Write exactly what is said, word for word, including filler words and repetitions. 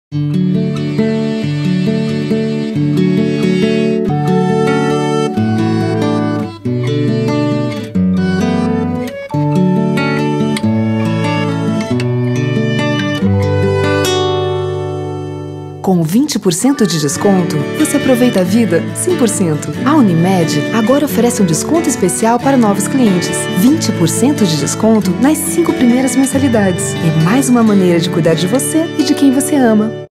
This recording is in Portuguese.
Com vinte por cento de desconto, você aproveita a vida cem por cento. A Unimed agora oferece um desconto especial para novos clientes. vinte por cento de desconto nas cinco primeiras mensalidades. É mais uma maneira de cuidar de você e de quem você ama.